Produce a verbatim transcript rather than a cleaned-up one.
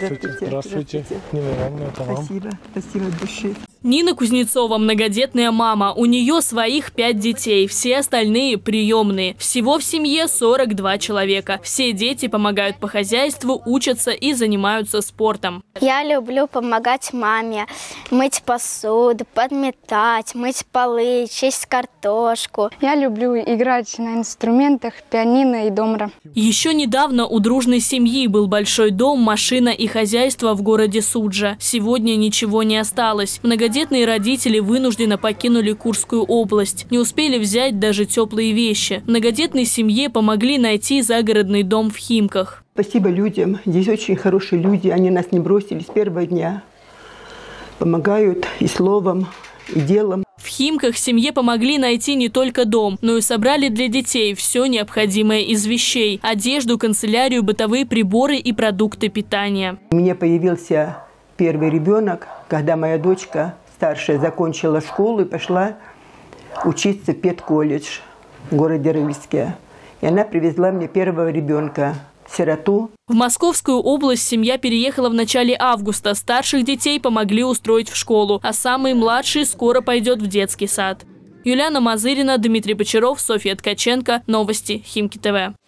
Здравствуйте. Здравствуйте. Спасибо. Спасибо от души. Нина Кузнецова – многодетная мама. У нее своих пять детей, все остальные – приемные. Всего в семье сорок два человека. Все дети помогают по хозяйству, учатся и занимаются спортом. Я люблю помогать маме мыть посуду, подметать, мыть полы, честь картошку. Я люблю играть на инструментах, пианино и домра. Еще недавно у дружной семьи был большой дом, машина и хозяйство в городе Суджа. Сегодня ничего не осталось. Многодетные родители вынужденно покинули Курскую область. Не успели взять даже теплые вещи. Многодетной семье помогли найти загородный дом в Химках. Спасибо людям. Здесь очень хорошие люди. Они нас не бросили с первого дня. Помогают и словом, и делом. В Химках семье помогли найти не только дом, но и собрали для детей все необходимое из вещей – одежду, канцелярию, бытовые приборы и продукты питания. У меня появился первый ребенок, когда моя дочка старшая закончила школу и пошла учиться в педколледж в городе Рыльске. И она привезла мне первого ребенка, сироту. В Московскую область семья переехала в начале августа. Старших детей помогли устроить в школу, а самый младший скоро пойдет в детский сад. Юлиана Мазырина, Дмитрий Бочаров, Софья Ткаченко. Новости Химки ТВ.